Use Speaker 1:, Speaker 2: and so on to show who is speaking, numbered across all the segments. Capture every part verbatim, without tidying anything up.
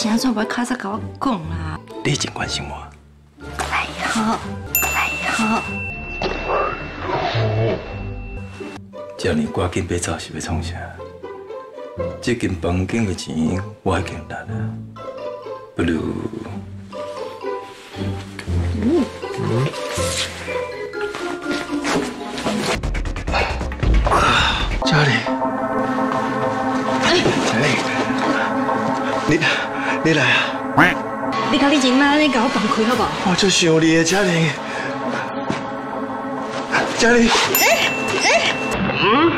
Speaker 1: 是安怎袂较早甲我讲啦？
Speaker 2: 你真关心我。
Speaker 1: 哎呀，哎呀！
Speaker 2: 遮尔赶紧要走是要创啥？这间房间的钱我已经拿了，不如……嗯。嘉玲，嘉玲，你你来啊！
Speaker 1: 你甲你前妈你甲我放开好不好？
Speaker 2: 我就想你的嘉玲，嘉玲。哎哎，嗯。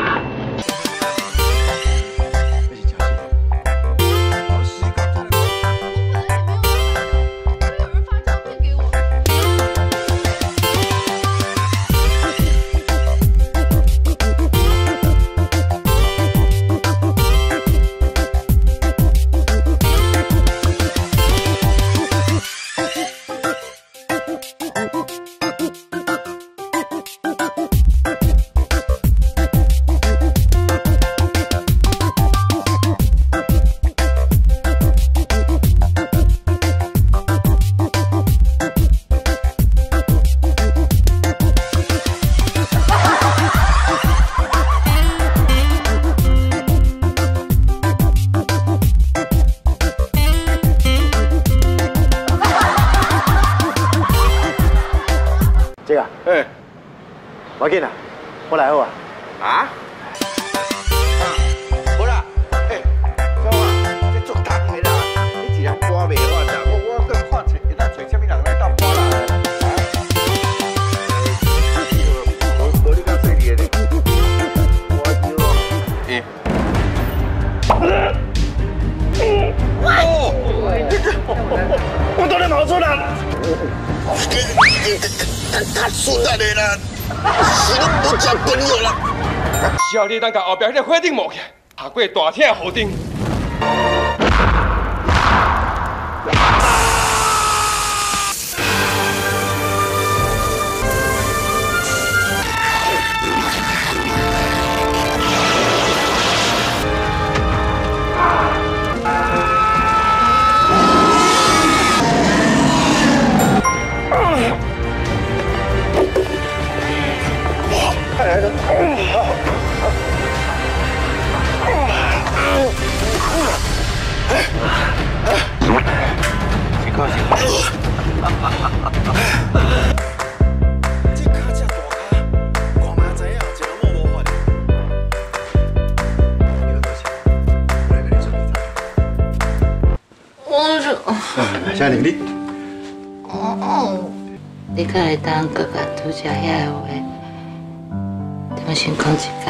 Speaker 3: 这个，哎，我紧啦，我来好啊。啊？好啦，哎，小啊，这足重的啦，你一人搬袂完啦，我我搁看找，会当找什么人来当搬啦？啊？无无你讲细腻的，我要。嗯。哦，我都能跑出来。 他输了的啦，是拢不交朋友啦。只要你当甲后壁迄个火顶摸起，下过大天的雨顶。来了，辛苦辛苦。这脚这大脚，我妈知影，一个冇无法的。你要多少？我来给你算一张。
Speaker 1: 我这……
Speaker 2: 嘉玲，你……
Speaker 1: 哦，你敢会当搁甲拄只遐个话？ 我先讲一摆。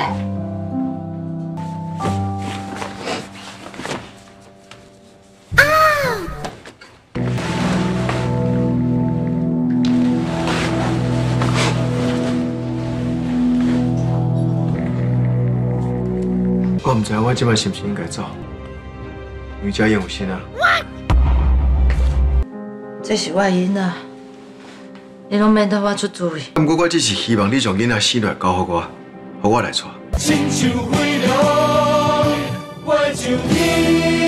Speaker 1: 啊！
Speaker 2: 我唔知我即摆是不是应该走，因为遮用心啊。
Speaker 1: 这是我囡仔，你拢免替我出主意。
Speaker 2: 不过我只是希望你将囡仔生来交给我。 由我来带。亲像飞龙，我像你。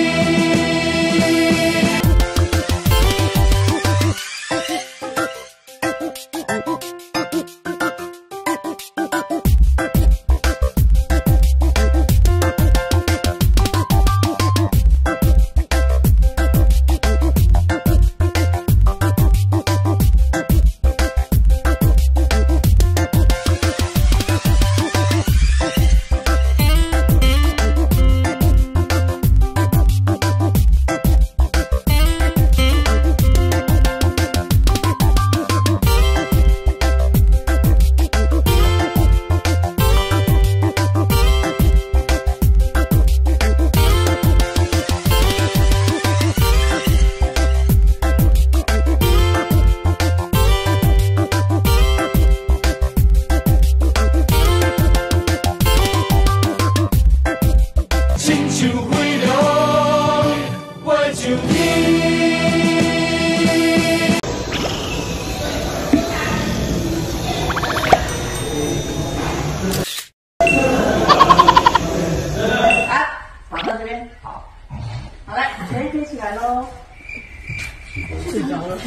Speaker 1: 来，谁飞起来？
Speaker 4: 喽。睡着了。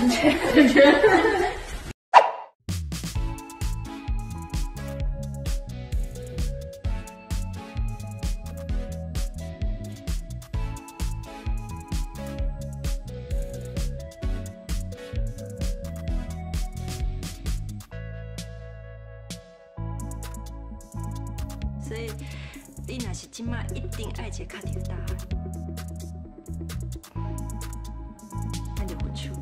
Speaker 5: 所以，你若是即马一定爱一个确定的答案，咱就分手。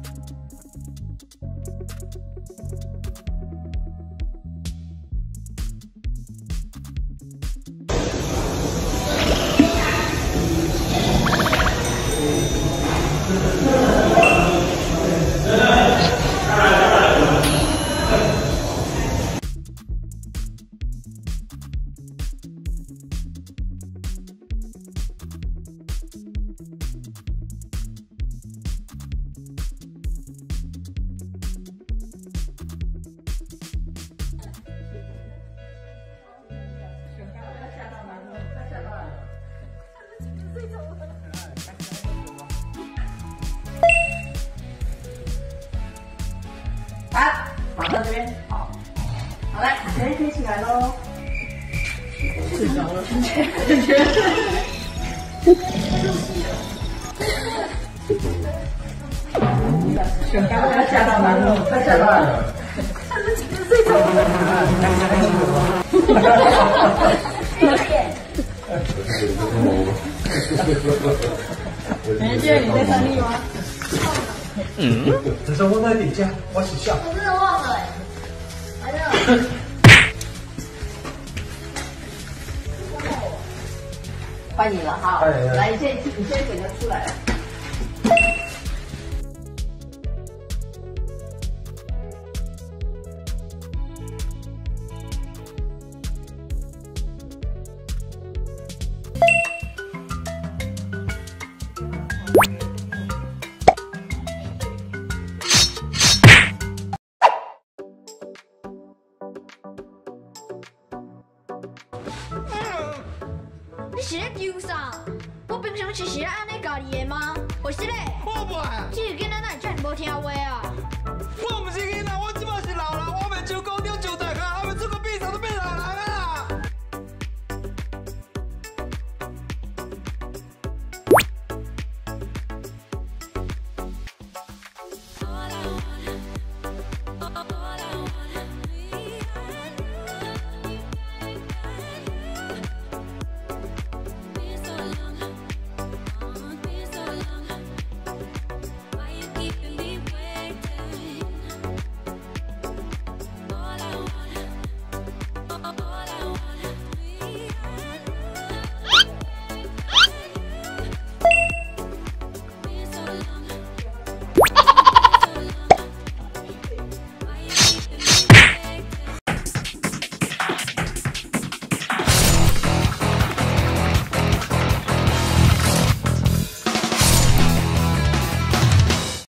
Speaker 4: 来，马上这边，好，好来，可以飞起来喽。睡着了，选刚刚下到哪里？快下到了。睡着了。美娟，你在上力吗？
Speaker 6: 嗯，只是我在底下，我是笑。
Speaker 7: 我真的忘了哎、欸，来了。
Speaker 4: 换你了哈，来，你先你先给他出来。
Speaker 7: 你是咧丢啥？我平常时是咧安尼教你的吗？我是咧。我不。这个囡仔哪会遮尔无听话啊？
Speaker 6: 我不是。